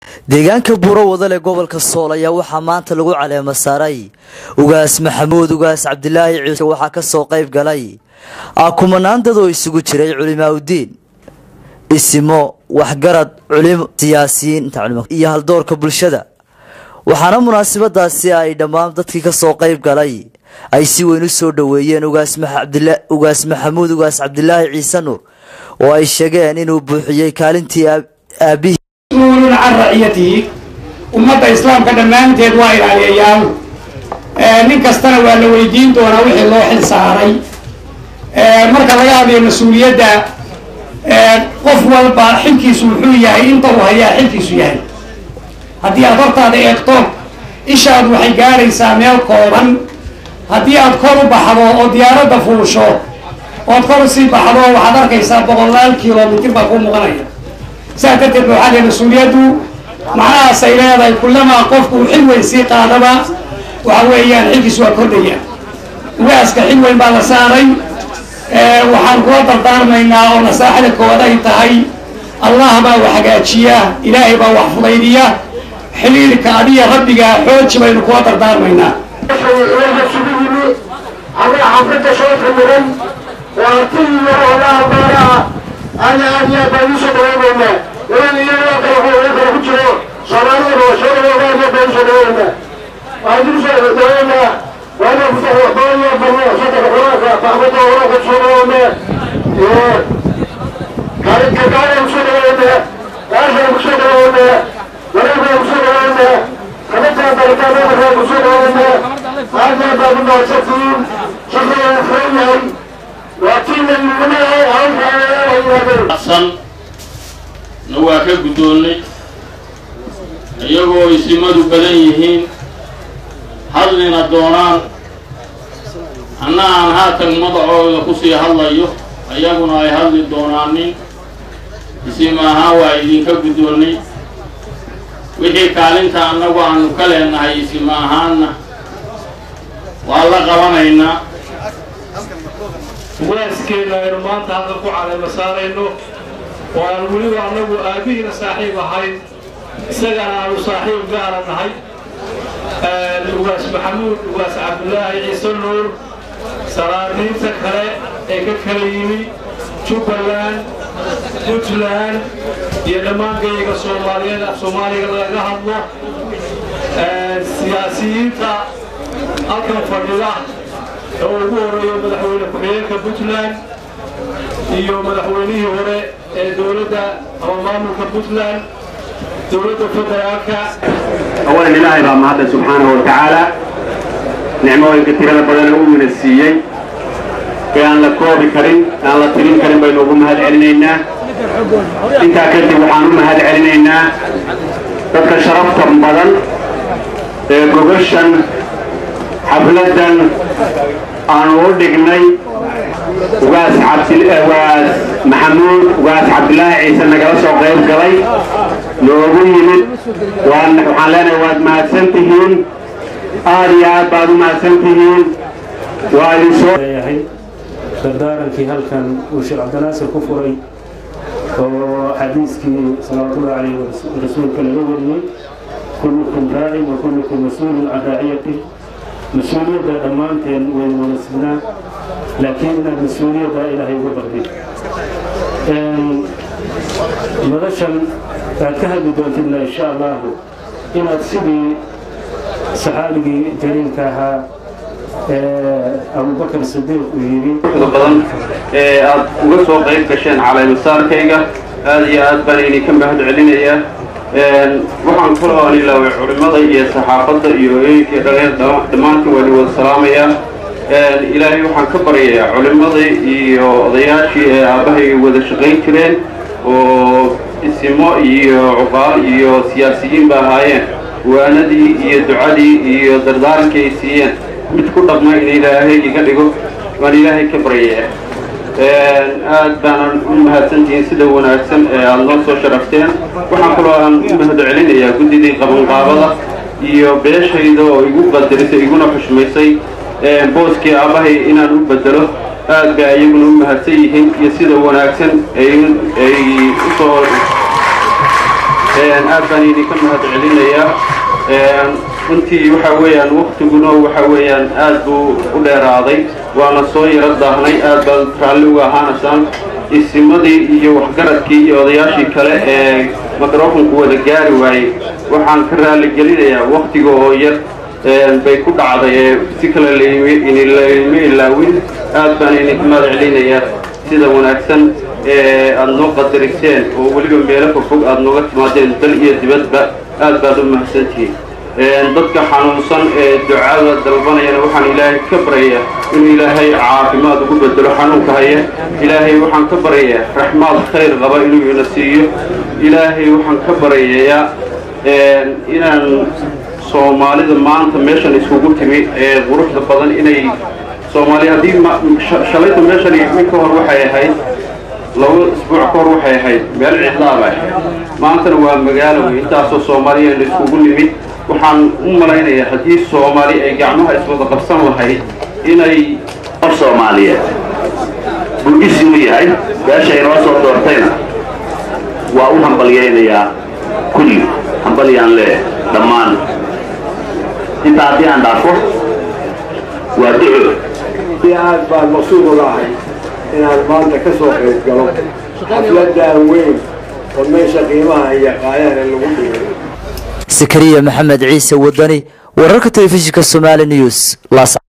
deegaanka buuro wadale gobolka Sool ayaa waxaa maanta lagu caleema saaray ugaas Maxamuud ugaas Cabdilaahi Ciise waxaa ka soo qayb galay kumanaan dad oo isugu jiray culimaadudiin isimo waxgarad culimo siyaasiyiin iyo haldoorka bulshada waxaana munaasabadaasi ay dhammaan dadkii ka soo qayb galay ay si weyn u soo dhaweeyeen ugaas Maxamuud ugaas Cabdilaahi Ciise Nuur oo ay sheegeen inuu buuxiyay kaalintii aabihi مسؤول عن رعيته أمة الإسلام قد ما أنتهت وائل على أيام نكستنا ولا ويدين دون وحي الله حل ساري مركز هذه المسؤولية ده قفوا البارحين سوحية أنت وهي حلك سويان هذه أضرت هذا يكتب إشهد وحي قاري سامي القرآن هذه أذكر بحضو وديارة دفوشو وأذكر سي بحضو وحضرك يسابق الله الكيلومتر بقوم مغنية ساعتها الروحانية المسؤوليته معناها سيلة كلما قفوا حلوة يسيق هذا وعويان حلقس وكردية واسك حلوة بعد ساري وحنقوط الدار منا ونساحل الكوادي تهي الله با وحقاتشيا إلهي با وحفظيدية حليل كادية ربك حوش بين قوات الدار منا على حفظة شوط المرن وارتي ولا بارا أنا أبيا بنيش دوامنا وأنا يلا كهو كجرو شراني روشنا وأنا بنيش دوامنا أدرس دوامنا وأنا بتوع بنيا بنيا شتى بروك فأبدا وراك شراني كارك كارك شراني كارك شراني وأنا شراني كنت أتكلم عن شراني هذا بابنا شتين شتين خيرين أصل نواك بدوني أيهو يسمى بدنيهين حلنا الدوران أنا عن هذا المضع يخصي هلا يه أيهونا يهل الدورانين يسمى هوا يدين كبدوني وحي كالنت أنا وعن كلنا يسمى هانا والله قوانا واسكينا إرمان تهدفوا على مسارينه وأنولي وعنه آبينا صاحب هاي سجنا صاحب قارن هاي الوغاس محمود وغاس عبد الله عيسى نور سرارين سكرة إككليمي شوبلان بوتلان يلمان جيجا سوماليا لغهنا سياسيين تا أكثر فريضة ugu horeeyo madaxweyne ku-xigeenka Puntland iyo madaxweynihii hore ee dawladda ama maamulka Puntland dawladda federaalka awalan ilaahay baa mahad subhanahu wa ta'ala nicmooyinka tirada badan oo uu nasiiyay ee aan la koobi karin aan la tirin karin baynu ugu mahad celinaynaa inta kadib waxaan u mahad celinaynaa dadka sharafta badan ee gobashan xafladan aan u dhignay ugaas Maxamuud ugaas Cabdilaahi Ciise nagala soo qayb galay loogu yimid waxaan leenahay waad mahadsantihiin aad iyo aad baad u mahadsantihiin waa idin soo yahay dardaarankii halkan uu Sheekh Cabdinaasir ku furay oo xadiiskii sallallahu alayhi wa sallam rasuulka laga wariyay kullukum raa'in wa kullukum mas'uulun an ra'iyatihi مسؤولية الأمانتين والمناسبنا لكن المسؤولية إلهي وبردي مدشن أتكهد دوت الله إن شاء الله إن أتصبي صحابي جليل كها أبو بكر الصديق ويري بدن وقصوا قيد كشان على مسار كيجا هذه أتبني كم بهد علينا waxaan ku raali lahaa culimada iyo saxaafadda iyo dhammaantiin wali wada salaamaya ilaahay waxaan ka baryayaa culimada iyo odayaashii ee aabahay wada shaqayn jireen oo isimo iyo cuqaal iyo siyaasiyiin ba ahaayeen waanadii iyo ducadii iyo dardaarankii ay siiyeen mid ku dhaqma in ilaahay iga dhigo waan ilaahay ka baryayaa aad baan u mahadsantihiin sida wanaagsan ee aad noo soo sharafteen waxaan kaloo aan u mahad celinayaa guddidii qabanqaabada iyo beeshayda oo igu qadarisay iguna xushmaysay booskii aabahay inaan u bedelo aad baa iyaguna u mahadsan yihiin iyo sida wanaagsan ay u soo aad baan idinka mahad celinayaa runtii waxa weeyaan waqtiguna waxa weeyaan aad buu u dheeraaday waana soo yara daahnay aad baan raalli uga ahaanaysaan isimadii iyo waxgaradkii iyo odayaashii kale ee mikrofonku wada gaari waayey waxaan ka raalli gelinayaa waqtiga oo yar bay ku dhacday si kale layma ilaawin aad baan idinka mahad celinayaa sida wanaagsan aad noo qadariseen oo weliba meelo fogfog aad nooga timaadeen dal iyo dibadba aad baad u mahadsantihiin dadka xanuunsan ee ducada dalbanayana waxaan ilaahay ka baryayaa inuu ilaahay caafimaad ugu bedelo xanuunka haya ilaahay waxaan ka baryayaa raxmaad khayr qaba inuu ina siiyo ilaahay waxaan ka baryayaa inaan soomaalida maanta meeshan isugu timi ee quruxda badan inay soomaaliya haddii shalayta meeshan minka hor waxay ahayd laba isbuuc ka hor waxay ahayd meel cidlaaba ahayd maantana waa magaalo wey intaasoo soomaaliya la isugu nimid waxaan u malaynayaa haddii soomaali ay gacmaha iswada qabsan lahayd inay qof soomaaliyeed burgisi u yahay beesha inoo soo doortayna waa u hambalyaynayaa kulli hambalyaan leeyahay dhammaan intaa haddii aan dhaafo waa duco aad baan maqsuud uga ahay inaan maanta ka soo qayb galo xafladaan weyn oo meesha qiimaha iyo qaayahana lagu dhigay Zakariya Maxamed Ciise Wadani wararka telefishinka Somali News